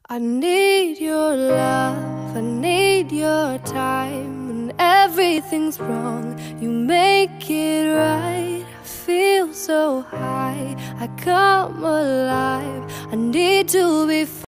I need your love, I need your time. When everything's wrong, you make it right. I feel so high, I come alive. I need to be